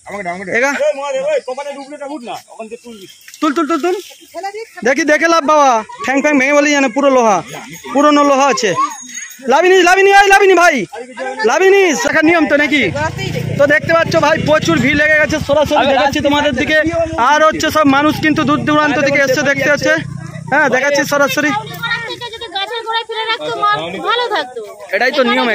তুল তুল তুল তুল দেখি দেখে লাভ বাবা ঠ্যাং ফ্যাং ভেঙে বলি জানে পুরো লোহা পুরনো লোহা আছে লাভিনিস লাভিনি লাভিনি ভাই লাভিনিস দেখার নিয়ম তো নাকি তো দেখতে পাচ্ছ ভাই প্রচুর ভিড় লেগে গেছে সরাসরি দেখাচ্ছি তোমাদের দিকে আর হচ্ছে সব মানুষ কিন্তু দূর দূরান্ত থেকে এসছে দেখতে হচ্ছে হ্যাঁ দেখাচ্ছি সরাসরি এটাই তো নিয়ম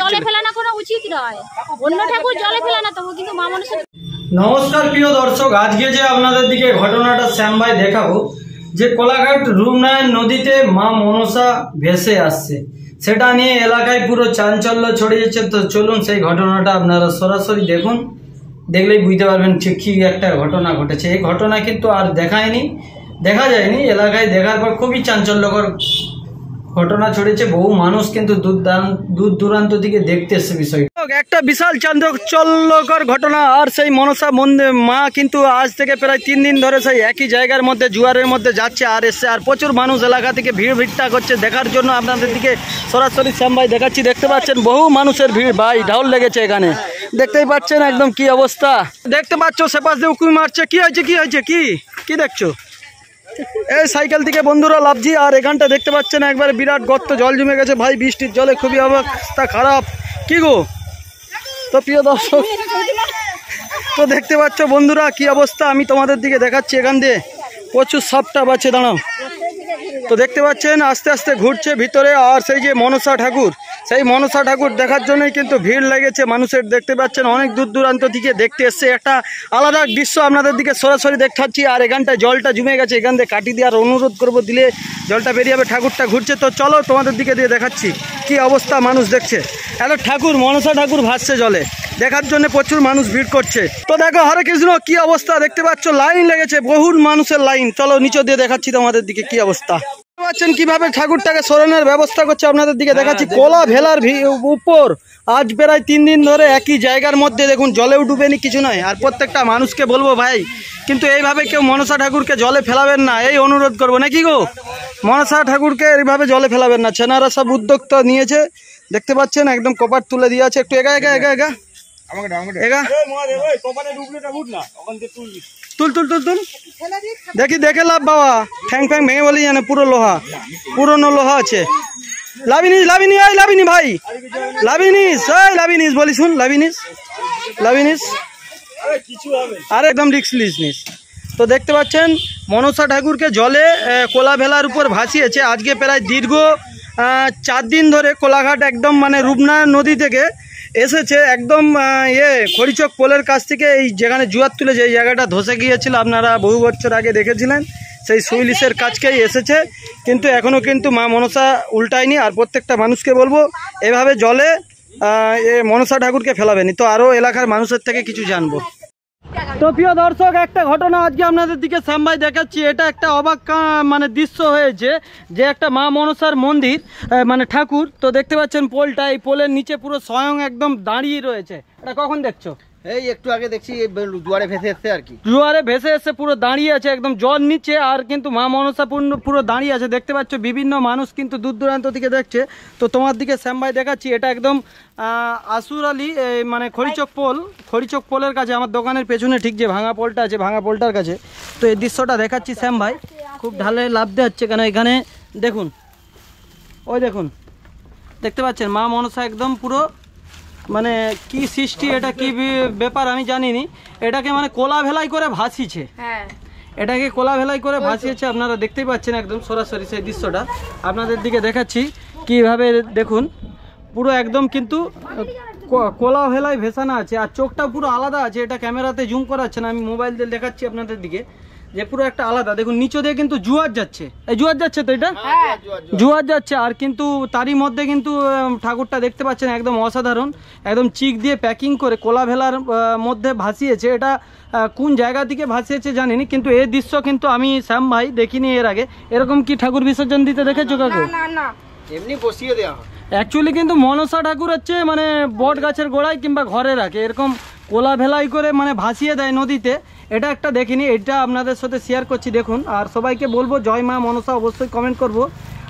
নমস্কার প্রিয় দর্শক আজকে যে আপনাদের দিকে ঘটনাটা শ্যাম ভাই দেখাবো যে কোলাঘাট রূপনারায়ণ নদীতে মা মনসা ভেসে আসছে সেটা নিয়ে এলাকায় পুরো চাঞ্চল্য ছড়িয়েছে তো চলুন সেই ঘটনাটা আপনারা সরাসরি দেখুন দেখলেই বুঝতে পারবেন ঠিক কি একটা ঘটনা ঘটেছে এই ঘটনা কিন্তু আর দেখা যায়নি এলাকায় দেখার পর খুবই চাঞ্চল্যকর ঘটনা ছড়িয়েছে বহু মানুষ কিন্তু দূর দূরান্ত থেকে দেখতে এসছে বিষয়টা একটা বিশাল চাঞ্চল্যকর ঘটনা আর সেই মনসা মন্দির মা কিন্তু আজ থেকে প্রায় 3 দিন ধরে সেই একই জায়গার মধ্যে জুয়ারের মধ্যে যাচ্ছে আর এসছে আর প্রচুর মানুষ এলাকা থেকে ভিড়টা করছে দেখার জন্য আপনাদের দিকে সরাসরি শ্যাম ভাই দেখাচ্ছি দেখতে পাচ্ছেন বহু মানুষের ভিড় ভাই ঢাল লেগেছে এখানে দেখতেই পাচ্ছেন একদম কি অবস্থা দেখতে পাচ্ছ সেপাশ দিয়ে উঁকি মারছে কি হয়েছে কি দেখছো এই সাইকেল থেকে বন্ধুরা লাভছি আর এখানটা দেখতে পাচ্ছেন একবারে বিরাট গর্ত জল জমে গেছে ভাই বৃষ্টির জলে খুবই অবস্থা খারাপ কি গো তো প্রিয় দর্শক তো দেখতে পাচ্ছ বন্ধুরা কি অবস্থা আমি তোমাদের দিকে দেখাচ্ছি এখান দিয়ে প্রচুর সাপটা বাচ্ছে দাঁড়াও তো দেখতে পাচ্ছেন আস্তে আস্তে ঘুরছে ভিতরে আর সেই যে মনসা ঠাকুর দেখার জন্যই কিন্তু ভিড় লেগেছে মানুষের দেখতে পাচ্ছেন অনেক দূর দূরান্ত থেকে দেখতে এসছে একটা আলাদা দৃশ্য আপনাদের দিকে সরাসরি দেখাচ্ছি আর এখানটায় জলটা জমে গেছে এখান থেকে কাটি দিয়ে আর অনুরোধ করবো দিলে জলটা বেরিয়ে যাবে ঠাকুরটা ঘুরছে তো চলো তোমাদের দিকে দিয়ে দেখাচ্ছি কি অবস্থা মানুষ দেখছে একটা ঠাকুর মনসা ঠাকুর ভাসছে জলে দেখার জন্য প্রচুর মানুষ ভিড় করছে তো দেখো হরে কৃষ্ণ কি অবস্থা দেখতে পাচ্ছ লাইন লেগেছে বহু মানুষের লাইন চলো নিচে দিয়ে দেখাচ্ছি তোমাদের দিকে কি অবস্থা পাচ্ছেন কিভাবে ঠাকুরটাকে সরানোর ব্যবস্থা করছে আপনাদের দিকে দেখাচ্ছি কোলা ভেলার উপর আজ প্রায় 3 দিন ধরে একই জায়গার মধ্যে দেখুন জলেও ডুবেনি কিছু নয় আর প্রত্যেকটা মানুষকে বলবো ভাই কিন্তু এইভাবে কেউ মনসা ঠাকুরকে জলে ফেলাবেন না এই অনুরোধ করবো নাকি গো মনসা ঠাকুরকে এইভাবে জলে ফেলাবেন না ছেনারা সব উদ্যোক্তা নিয়েছে দেখতে পাচ্ছেন একদম কপাট তুলে দিয়ে আছে একটু এগা তুল তুল তুল তুল দেখি দেখে লাভ বাবা ঠ্যাং ফ্যাং ভেঙে বলি জানে পুরো লোহা পুরনো লোহা আছে লাভিনি ভাই লাভিনিস বলি শুন লাভিনিস আর একদম রিক্স লিস তো দেখতে পাচ্ছেন মনসা ঠাকুরকে জলে কোলা ভেলার উপর ভাসিয়েছে আজকে প্রায় দীর্ঘ 4 দিন ধরে কোলাঘাট একদম মানে রূপনারায়ণ নদী থেকে এসেছে একদম খড়িচক পোলের কাছ থেকে এই যেখানে জুয়ার তুলে যে জায়গাটা ধসে গিয়েছিল আপনারা বহু বছর আগে দেখেছিলেন সেই সুইলিশের কাছকেই এসেছে কিন্তু এখনও কিন্তু মা মনসা উল্টায়নি আর প্রত্যেকটা মানুষকে বলবো এভাবে জলে মনসা ঠাকুরকে ফেলাবেনি তো আরও এলাকার মানুষের থেকে কিছু জানবো তো প্রিয় দর্শক একটা ঘটনা আজকে আপনাদের দিকে শ্যাম ভাই দেখাচ্ছি এটা একটা অবাক মানে দৃশ্য হয়েছে যে একটা মা মনসার মন্দির মানে ঠাকুর তো দেখতে পাচ্ছেন পোলটা এই পোলের নিচে পুরো স্বয়ং একদম দাঁড়িয়ে রয়েছে এটা কখন দেখছো এই একটু আগে দেখছি জোয়ারে ভেসে এসছে আর কি জোয়ারে ভেসে এসছে পুরো দাঁড়িয়ে আছে একদম জল নিচে আর কিন্তু মা মনসা পুরো দাঁড়িয়ে আছে দেখতে পাচ্ছ বিভিন্ন মানুষ কিন্তু দূর দূরান্ত থেকে দেখছে তো তোমার দিকে শ্যাম ভাই দেখাচ্ছি এটা একদম আসুর আলী মানে খড়িচক পোলের কাছে আমার দোকানের পেছনে ঠিক যে ভাঙা পোলটা আছে ভাঙা পোলটার কাছে তো এই দৃশ্যটা দেখাচ্ছি শ্যাম ভাই খুব ঢালে লাভ দেওয়াচ্ছে কেন এখানে দেখুন ওই দেখুন দেখতে পাচ্ছেন মা মনসা একদম পুরো মানে কি সৃষ্টি এটা কি ব্যাপার আমি জানিনি এটাকে মানে কোলা ভেলাই করে ভাসিয়েছে এটাকে কোলা ভেলাই করে ভাসিয়েছে আপনারা দেখতেই পাচ্ছেন একদম সরাসরি সেই দৃশ্যটা আপনাদের দিকে দেখাচ্ছি কিভাবে দেখুন পুরো একদম কিন্তু কোলা ভেলাই ভেসানো আছে আর চোখটা পুরো আলাদা আছে এটা ক্যামেরাতে জুম করাচ্ছে না আমি মোবাইল দিয়ে দেখাচ্ছি আপনাদের দিকে যে পুরো একটা আলাদা দেখুন নিচে দিয়ে কিন্তু জুয়ার যাচ্ছে তো এটা জুয়ার যাচ্ছে আর কিন্তু তারই মধ্যে কিন্তু ঠাকুরটা দেখতে পাচ্ছেন একদম অসাধারণ একদম চিক দিয়ে প্যাকিং করে কোলা ভেলার মধ্যে ভাসিয়েছে এটা কোন জায়গা থেকে ভাসিয়েছে জানিনি কিন্তু এই দৃশ্য কিন্তু আমি শ্যাম ভাই দেখিনি এর আগে এরকম কি ঠাকুর বিসর্জন দিতে দেখেছো কাকু না এমনি বসিয়ে দেওয়া হয় অ্যাকচুয়ালি কিন্তু মনসা ঠাকুর হচ্ছে মানে বট গাছের গোড়ায় কিংবা ঘরে রাখে এরকম কোলা ভেলাই করে মানে ভাসিয়ে দেয় নদীতে এটা একটা দেখিনি এটা আপনাদের সাথে শেয়ার করছি দেখুন আর সবাইকে বলবো জয় মা মনসা অবশ্যই কমেন্ট করব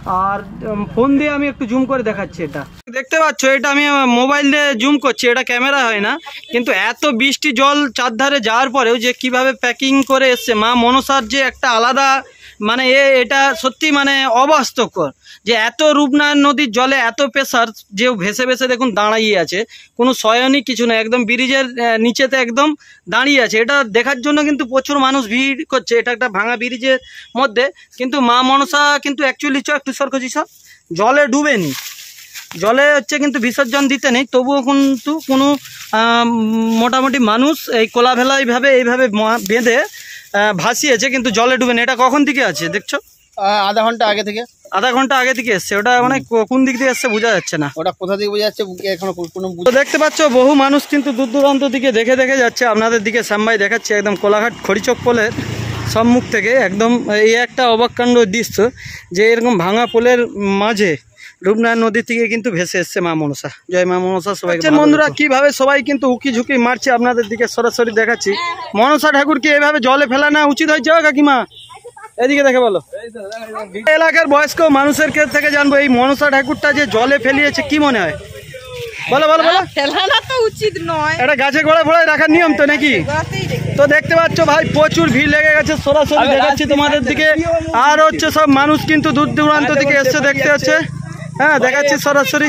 আর ফোন দিয়ে আমি একটু জুম করে দেখাচ্ছি। এটা দেখতে পাচ্ছ, এটা আমি মোবাইল দিয়ে জুম করছি, এটা ক্যামেরা হয় না। কিন্তু এত বৃষ্টি জল চারধারে যাওয়ার পরেও যে কিভাবে প্যাকিং করে এসছে, মা মনসার যে একটা আলাদা মানে এটা সত্যি মানে অবাস্তবকর যে এত রূপনারায়ণ নদীর জলে এত প্রেসার, যে ভেসে ভেসে দেখুন দাঁড়িয়ে আছে, কোনো সয়নই কিছু না, একদম ব্রিজের নিচেতে একদম দাঁড়িয়ে আছে। এটা দেখার জন্য কিন্তু প্রচুর মানুষ ভিড় করছে। এটা একটা ভাঙা ব্রিজের মধ্যে, কিন্তু মা মনসা কিন্তু অ্যাকচুয়ালি একটু সরকছি সব জলে ডুবেনি, জলে হচ্ছে কিন্তু বিসর্জন দিতে নেই, তবুও কিন্তু কোনো মোটামুটি মানুষ এই কোলাভেলা এইভাবে বেঁধে ভাসিয়েছে, কিন্তু জলে ডুবেনি। এটা কখন থেকে আছে দেখছো? আধা ঘন্টা আগে থেকে। আধা ঘন্টা আগে থেকে এসছে। ওটা মানে কোন দিক দিয়ে এসছে বোঝা যাচ্ছে না, ওটা কোথা থেকে বোঝা যাচ্ছে এখনো কোনো। তো দেখতে পাচ্ছ বহু মানুষ কিন্তু দূর দূরান্ত দিকে দেখে যাচ্ছে আপনাদের দিকে। শ্যামভাই দেখাচ্ছে একদম কোলাঘাট খড়িচক পোলের সম্মুখ থেকে একদম। এই একটা অবাককাণ্ড দৃশ্য যে এরকম ভাঙা পোলের মাঝে রূপনারায়ণ নদী থেকে কিন্তু ভেসে এসছে মা মনসা। জয় মা মনসা সবাইকে। বন্ধুরা কিভাবে সবাই কিন্তু উকি ঝুঁকি মারছে আপনাদের দিকে সরাসরি দেখাচ্ছি। মনসা ঠাকুরকে এভাবে জলে ফেলানো উচিত হয়েছে কাকিমা? এদিকে দেখে বলো। এলাকার বয়স্ক মানুষের থেকে জানবো এই মনসা ঠাকুরটা যে জলে ফেলিয়েছে কি মনে হয়? বলো বলো বলো। ফেলানো তো উচিত নয়, এটা গাছে গোড়ায় ফোড়ায় রাখার নিয়ম তো নাকি? তো দেখতে পাচ্ছ ভাই প্রচুর ভিড় লেগে গেছে, সরাসরি দেখাচ্ছি তোমাদের দিকে। আর হচ্ছে সব মানুষ কিন্তু দূর দূরান্ত থেকে এসছে দেখতে হচ্ছে। হ্যাঁ দেখাচ্ছি সরাসরি।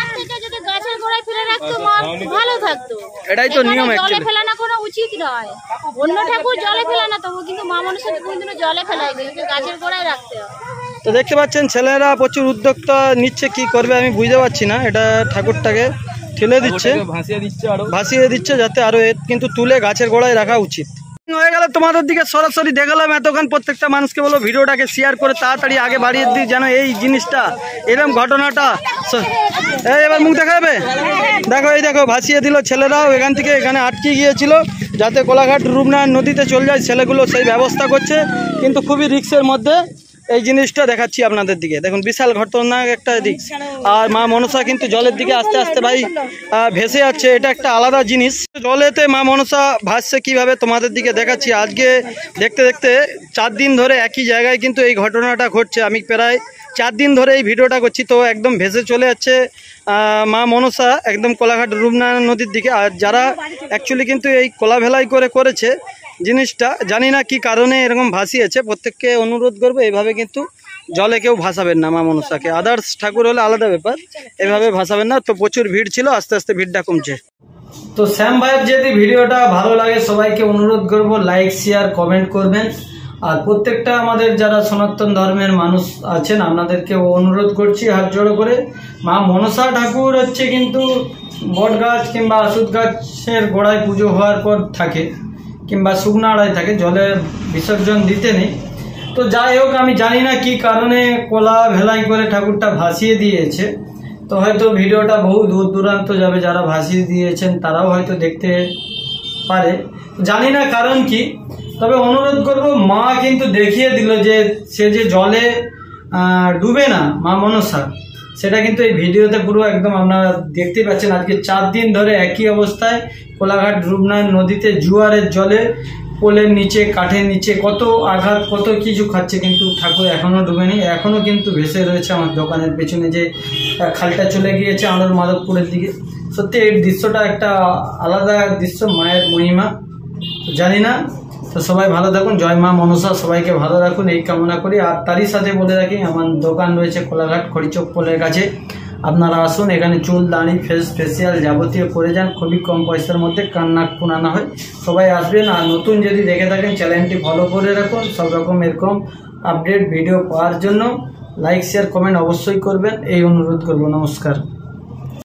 এটাই তো নিয়ম জলে ফেলানো কোনো উচিত নয়। অন্য ঠাকুর জলে ফেলানো, তবু কিন্তু মা মনসাকে কোনদিনও জলে ফেলাই দেয়, গাছের গোড়ায় রাখতে হয়। তো দেখতে পাচ্ছেন ছেলেরা প্রচুর উদ্যোক্তা নিচ্ছে, কি করবে আমি বুঝতে পারছি না। এটা ঠাকুরটাকে ঠেলে দিচ্ছে, ভাসিয়ে দিচ্ছে, যাতে আরো কিন্তু তুলে গাছের গোড়ায় রাখা উচিত হয়ে গেল। তোমাদের দিকে সরাসরি দেখালাম এতক্ষণ। প্রত্যেকটা মানুষকে বলো ভিডিওটাকে শেয়ার করে তাড়াতাড়ি আগে বাড়িয়ে দিই, যেন এই জিনিসটা এরকম ঘটনাটা। এবার মুখ দেখা যাবে, দেখো এই দেখো ভাসিয়ে দিল ছেলেরাও এখান থেকে, এখানে আটকে গিয়েছিল যাতে কোলাঘাট রূপনারায়ণ নদীতে চলে যায়, ছেলেগুলো সেই ব্যবস্থা করছে, কিন্তু খুবই রিস্কের মধ্যে এই জিনিসটা দেখাচ্ছি আপনাদের দিকে। দেখুন বিশাল ঘটনা একটা দিক। আর মা মনসা কিন্তু জলের দিকে আস্তে আস্তে ভাই ভেসে যাচ্ছে, এটা একটা আলাদা জিনিস। জলেতে মা মনসা ভাসছে কিভাবে তোমাদের দিকে দেখাচ্ছি। আজকে দেখতে দেখতে 4 দিন ধরে একই জায়গায় কিন্তু এই ঘটনাটা ঘটছে। আমি প্রায় 4 দিন ধরে এই ভিডিওটা করছি, তো একদম ভেসে চলে যাচ্ছে মা মনসা একদম কোলাঘাট রূপনারায়ণ নদীর দিকে। আর যারা অ্যাকচুয়ালি কিন্তু এই কোলাভেলাই করেছে জিনিসটা, জানি না কি কারণে এরকম ভাসিয়েছে। প্রত্যেককে অনুরোধ করবো এইভাবে কিন্তু জলে কেউ ভাসাবেন না মা মনসাকে। আদার্স ঠাকুর হলে আলাদা ব্যাপার, এভাবে ভাসাবেন না। তো প্রচুর ভিড় ছিল, আস্তে আস্তে ভিড়টা কমছে। তো শ্যাম ভাইয়ের যদি ভিডিওটা ভালো লাগে সবাইকে অনুরোধ করব লাইক শেয়ার কমেন্ট করবেন। আর প্রত্যেকটা আমাদের যারা সনাতন ধর্মের মানুষ আছেন আপনাদেরকে অনুরোধ করছি হাত জোড়ো করে, মা মনসা ঠাকুর হচ্ছে কিন্তু বট গাছ কিংবা আশুদ গাছের গোড়ায় পুজো হওয়ার পর থাকে, কিংবা শুকনো আড়াই থাকে, জলে বিসর্জন দিতে নেই। তো যাই হোক, আমি জানি না কি কারণে কোলা ভেলাই করে ঠাকুরটা ভাসিয়ে দিয়েছে। তো হয়তো ভিডিওটা বহু দূর দূরান্ত যাবে, যারা ভাসিয়ে দিয়েছেন তারাও হয়তো দেখতে পারে, জানি না কারণ কি। তবে অনুরোধ করব, মা কিন্তু দেখিয়ে দিল যে সে যে জলে ডুবে না মা মনসা, সেটা কিন্তু এই ভিডিওতে পুরো একদম আপনারা দেখতে পাচ্ছেন। আজকে 4 দিন ধরে একই অবস্থায় কোলাঘাট রূপনারায়ণ নদীতে জোয়ারের জলে পোলের নিচে কাঠের নিচে কত আঘাত কত কিছু খাচ্ছে, কিন্তু ঠাকুর এখনো ডুবেনি, এখনো কিন্তু ভেসে রয়েছে আমার দোকানের পেছনে যে খালটা চলে গিয়েছে আনন্দ মাধবপুরের দিকে। সত্যি এই দৃশ্যটা একটা আলাদা দৃশ্য, মায়ের মহিমা জানি না। তো সবাই ভালো থাকুন, জয় মা মনসা সবাইকে ভালো রাখুন এই কামনা করি। আর তারই সাথে বলে রাখি আমার দোকান রয়েছে কোলাঘাট খড়িচক পোলের কাছে, আপনারা আসুন, এখানে চুল দাড়ি ফেসিয়াল যাবতীয় করে যান, খুবই কম পয়সার মধ্যে কান্নাক কুনানো হয়। সবাই আসবেন। আর নতুন যদি দেখে থাকেন চ্যানেলটি ফলো করে রাখুন, সব রকম এরকম আপডেট ভিডিও পাওয়ার জন্য লাইক শেয়ার কমেন্ট অবশ্যই করবেন, এই অনুরোধ করব। নমস্কার।